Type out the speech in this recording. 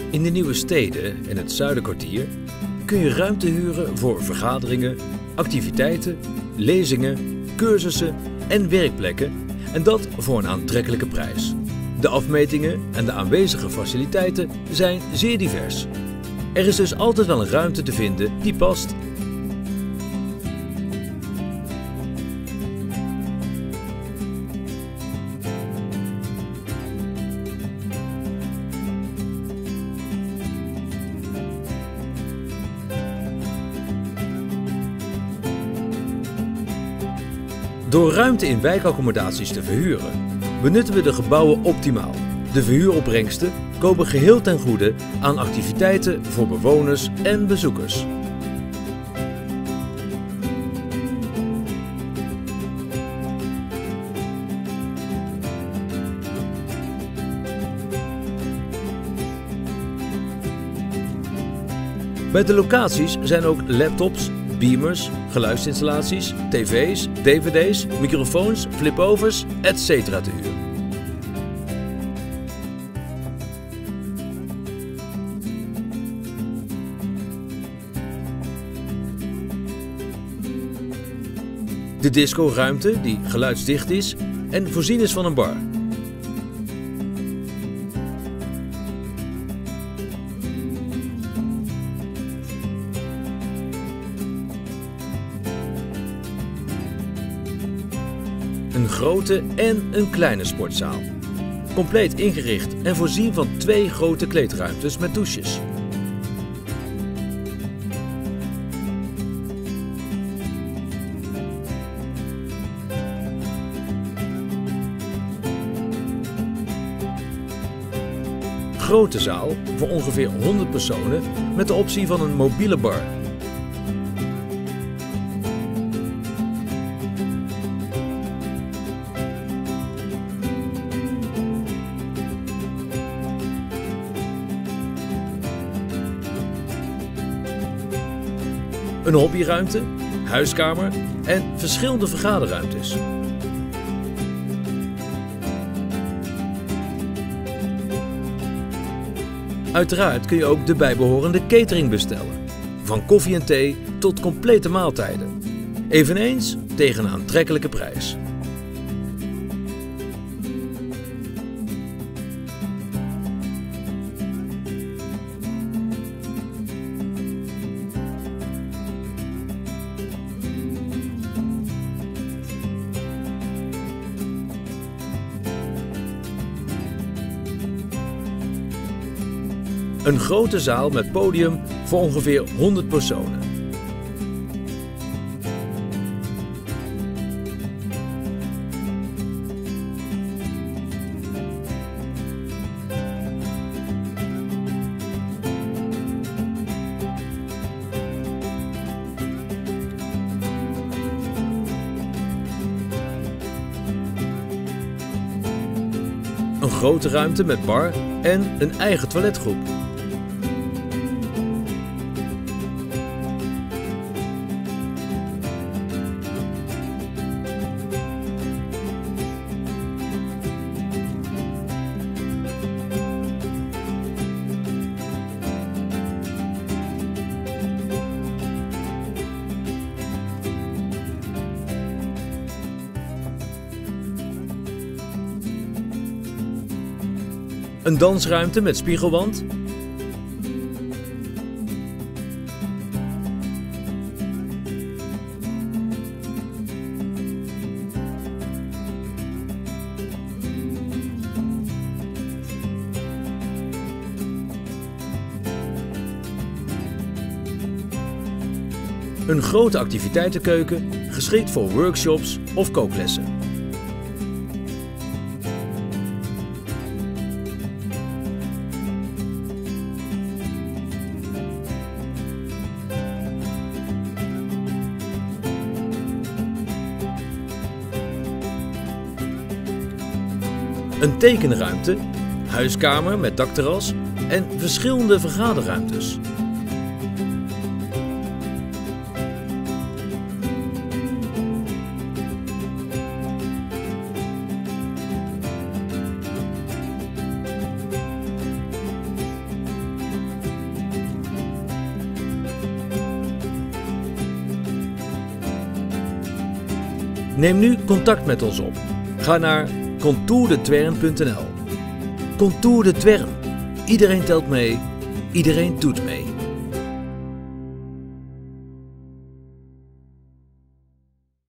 In de nieuwe steden en het Zuiderkwartier kun je ruimte huren voor vergaderingen, activiteiten, lezingen, cursussen en werkplekken en dat voor een aantrekkelijke prijs. De afmetingen en de aanwezige faciliteiten zijn zeer divers. Er is dus altijd wel een ruimte te vinden die past. Door ruimte in wijkaccommodaties te verhuren, benutten we de gebouwen optimaal. De verhuuropbrengsten komen geheel ten goede aan activiteiten voor bewoners en bezoekers. Bij de locaties zijn ook laptops, beamers, geluidsinstallaties, tv's, dvd's, microfoons, flipovers, etc. te huren. De discoruimte die geluidsdicht is en voorzien is van een bar. Een grote en een kleine sportzaal. Compleet ingericht en voorzien van 2 grote kleedruimtes met douches. Grote zaal voor ongeveer 100 personen met de optie van een mobiele bar. Een hobbyruimte, huiskamer en verschillende vergaderruimtes. Uiteraard kun je ook de bijbehorende catering bestellen, van koffie en thee tot complete maaltijden. Eveneens tegen een aantrekkelijke prijs. Een grote zaal met podium voor ongeveer 100 personen. Een grote ruimte met bar en een eigen toiletgroep. Een dansruimte met spiegelwand. Een grote activiteitenkeuken, geschikt voor workshops of kooklessen. Een tekenruimte, huiskamer met dakterras en verschillende vergaderruimtes. Neem nu contact met ons op. Ga naar contourdetwern.nl. Contour de Twern. Iedereen telt mee, iedereen doet mee.